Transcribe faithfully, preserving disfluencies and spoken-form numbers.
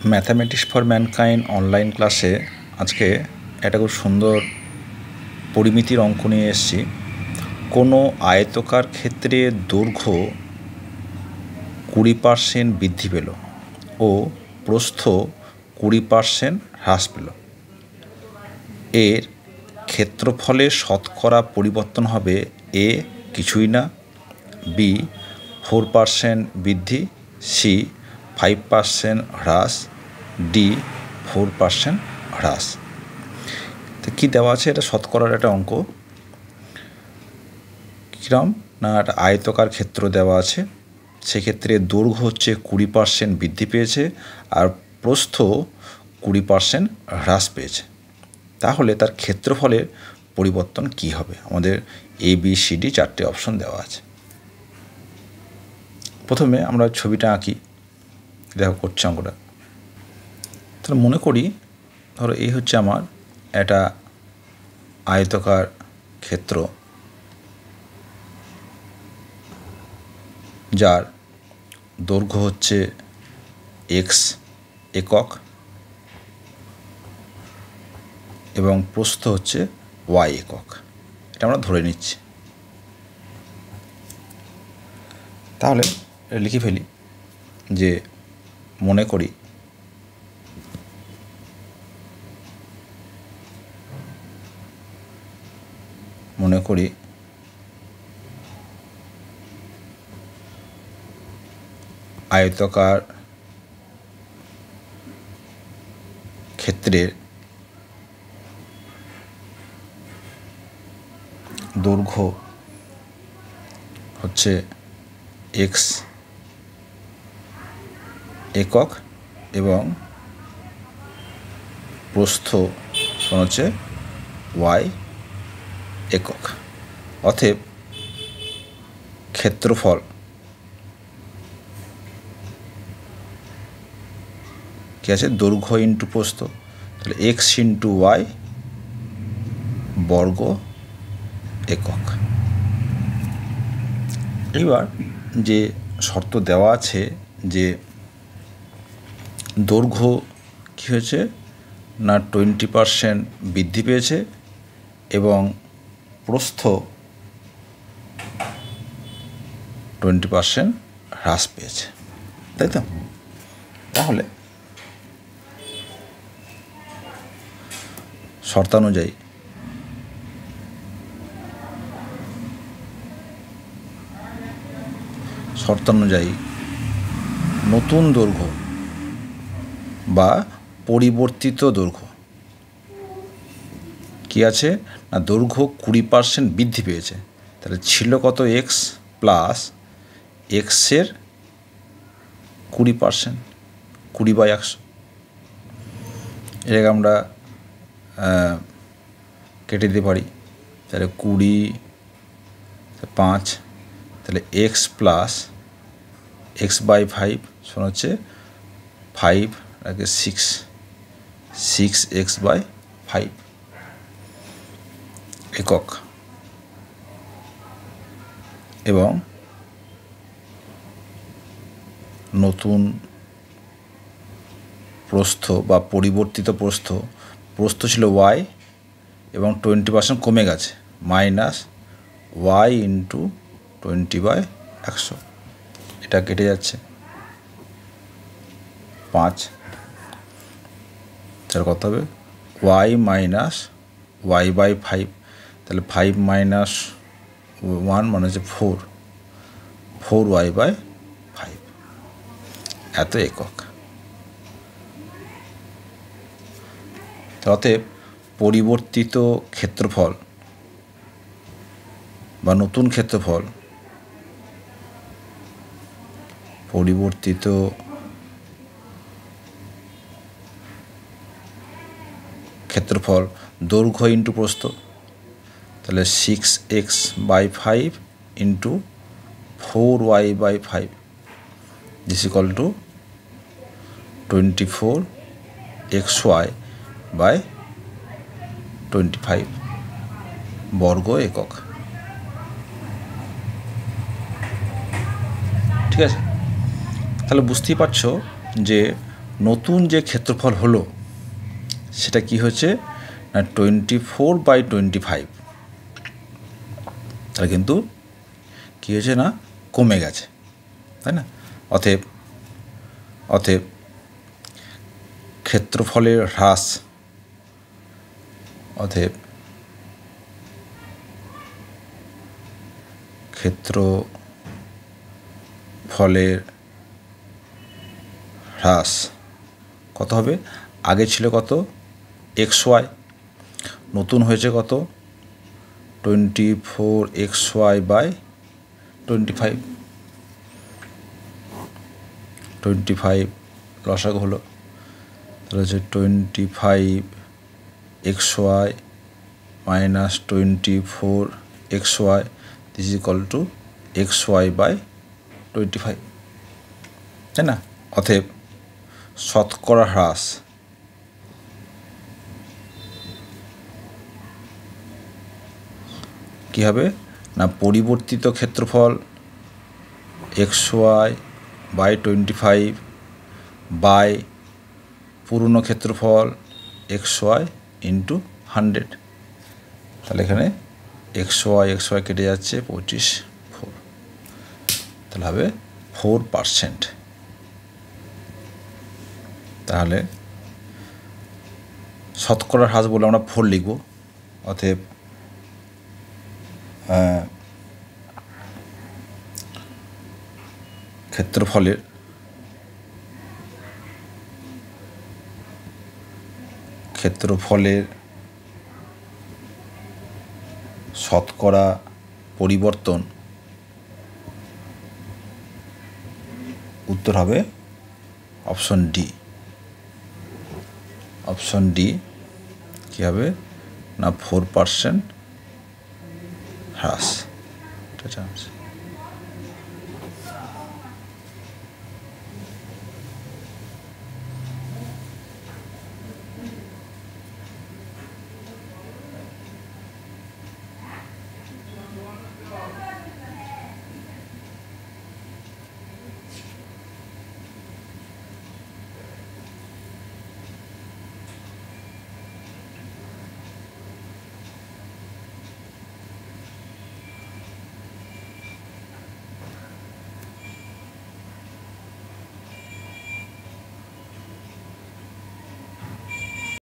Mathematics for mankind online ক্লাসে আজকে একটা খুব সুন্দর পরিমিতির অঙ্ক নিয়ে এসেছি। কোনো আয়তকার ক্ষেত্রে দৈর্ঘ্য কুড়ি পার্সেন্ট বৃদ্ধি পেল ও প্রস্থ কুড়ি পার্সেন্ট হ্রাস পেল। এর ক্ষেত্রফলের শতকরা পরিবর্তন হবে এ কিছুই না, বি ফোর পার্সেন্ট বৃদ্ধি, সি ফাইভ পার্সেন্ট হ্রাস, ডি ফোর পার্সেন্ট হ্রাস। তো কী দেওয়া আছে? এটা শতকরার একটা অঙ্ক। কীরকম না, একটা আয়তকার ক্ষেত্র দেওয়া আছে, সেক্ষেত্রে দৈর্ঘ্য হচ্ছে কুড়ি পার্সেন্ট বৃদ্ধি পেয়েছে আর প্রস্থ কুড়ি পার্সেন্ট হ্রাস পেয়েছে। তাহলে তার ক্ষেত্রফলের পরিবর্তন কি হবে? আমাদের এ বি সি ডি চারটে অপশন দেওয়া আছে। প্রথমে আমরা ছবিটা আঁকি, দেখো করছে অঙ্কটা। তাহলে মনে করি ধরো এই হচ্ছে আমার একটা আয়তকার ক্ষেত্র, যার দৈর্ঘ্য হচ্ছে এক্স একক এবং প্রস্থ হচ্ছে ওয়াই একক। এটা আমরা ধরে নিচ্ছি। তাহলে লিখে ফেলি যে মনে করি মনে করি আয়তকার ক্ষেত্রের দৈর্ঘ্য হচ্ছে এক্স একক এবং প্রস্থ হচ্ছে ওয়াই একক। অতএব ক্ষেত্রফল কি আছে? দৈর্ঘ্য ইন্টু প্রস্থ, তাহলে এক্স ইন্টু ওয়াই বর্গ একক। এবার যে শর্ত দেওয়া আছে যে দৈর্ঘ্য কী হয়েছে না টোয়েন্টি পারসেন্ট বৃদ্ধি পেয়েছে এবং প্রস্থ টোয়েন্টি পারসেন্ট হ্রাস পেয়েছে, তাই তো? তাহলে শর্তানুযায়ী শর্তানুযায়ী নতুন দৈর্ঘ্য বা পরিবর্তিত দৈর্ঘ্য কি আছে না দৈর্ঘ্য কুড়ি পার্সেন্ট বৃদ্ধি পেয়েছে। তাহলে ছিল কত? এক্স প্লাস এক্সের কুড়ি পার্সেন্ট, কুড়ি বাই একশো। এটাকে আমরা কেটে দিতে পারি। তাহলে কুড়ি পাঁচ, তাহলে x plus x by five শোনা হচ্ছে ফাইভ আগে six six x by five একক এবং নতুন প্রস্থ বা পরিবর্তিত প্রস্থ প্রস্থ ছিল ওয়াই এবং টোয়েন্টি পার্সেন্ট কমে গেছে, minus y into twenty by একশো। এটা কেটে যাচ্ছে পাঁচ, তাহলে কত হবে? Y minus y by five. তাহলে ফাইভ মাইনাস ওয়ান মানে হচ্ছে four, four y by five, এত একক। অতএব পরিবর্তিত ক্ষেত্রফল বা নতুন ক্ষেত্রফল পরিবর্তিত ক্ষেত্রফল দৈর্ঘ্য ইন্টু প্রস্থ, তাহলে six x by five into four y by five this equal to twenty four x y by twenty five বর্গ একক। ঠিক আছে? তাহলে বুঝতেই পারছো যে নতুন যে ক্ষেত্রফল হলো সেটা কি হচ্ছে না twenty four by twenty five, তাহলে কিন্তু কী হয়েছে না কমে গেছে, তাই না? অতএব অতএব ক্ষেত্রফলের হ্রাস অতএব ক্ষেত্রফলের হ্রাস কত হবে? আগে ছিল কত এক্স ওয়াই, নতুন হয়েছে কত twenty four x y by twenty five, twenty five লসাগু হলো, তাহলে হচ্ছে twenty five x y minus twenty four x y this is equal to x y by twenty five, তাই না? অতএব শতকরা হ্রাস কী হবে না পরিবর্তিত ক্ষেত্রফল x y by twenty five by পুরনো ক্ষেত্রফল এক্স ওয়াই ইন্টু হান্ড্রেড, তাহলে এখানে এক্স ওয়াই এক্স ওয়াই কেটে যাচ্ছে পঁচিশ ফোর, তাহলে হবে ফোর পার্সেন্ট। তাহলে শতকরা হ্রাস বলে আমরা ফোর লিখব, অতএব ক্ষেত্রফলের ক্ষেত্রফলের শতকরা পরিবর্তন উত্তর হবে অপশন ডি। অপশন ডি কী হবে না ফোর পার্সেন্ট হ্রাস।